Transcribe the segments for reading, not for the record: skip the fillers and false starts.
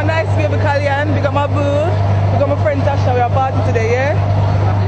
nice baby Kalyan, big up my boo, big up my friend Tasha, we are party today, yeah?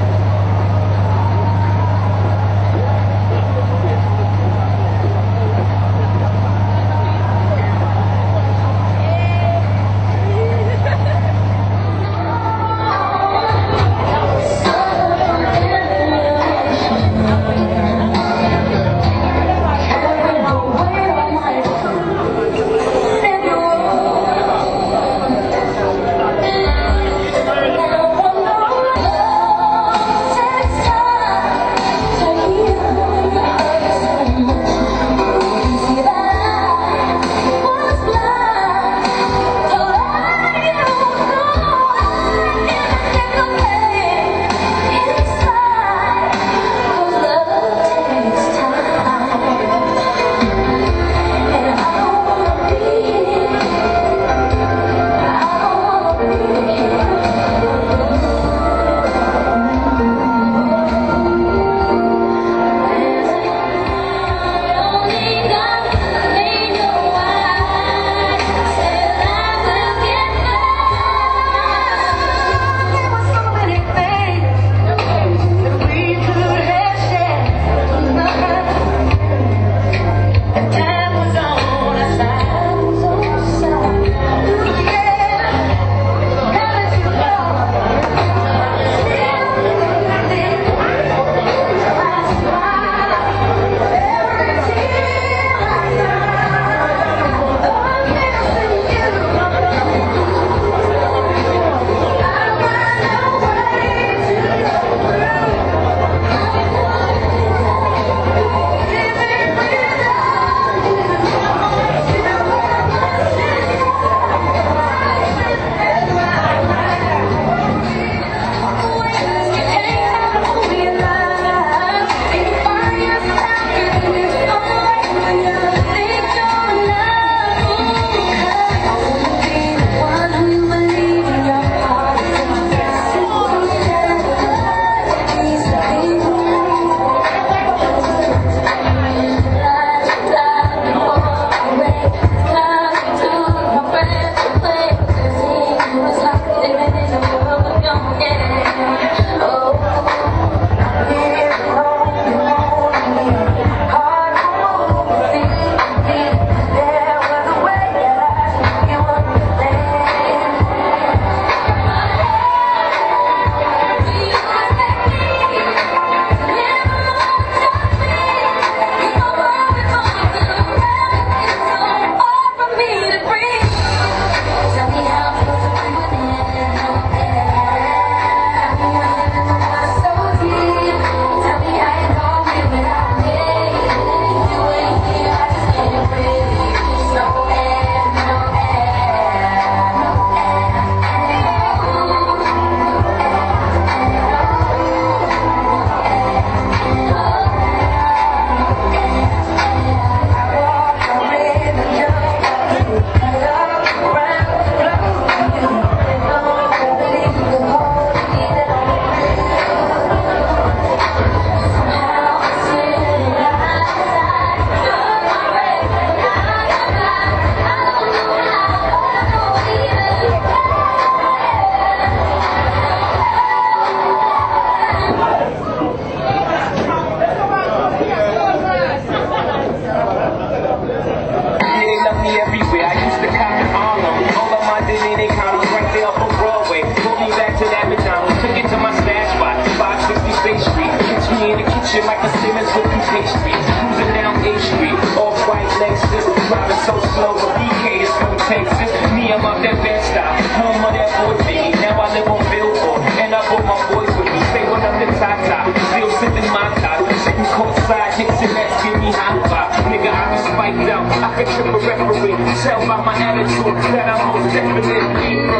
Like a Simmons with some pastry. Cruising down A Street, off-white Lexus. Driving so slow, but BK is from Texas. Me, I'm out that Bed-Stuy, home of that boy B. Now I live on Billboard, and I brought my boys with me. Say what up to Tata, still sipping my top. Sitting courtside, hits and that's give me high five. Nigga, I be spiked out, I could trip a referee. Tell by my attitude that I'm most definitely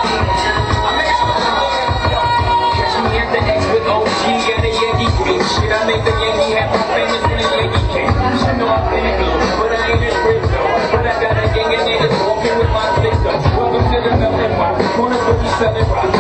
shit I make the Yankee hat more famous than a Yankee cake. You should know I'm pretty good, but I ain't as rich though. But I got a gang of niggas walking with my stick though. Welcome to the melting pot. Corner boogie selling rock.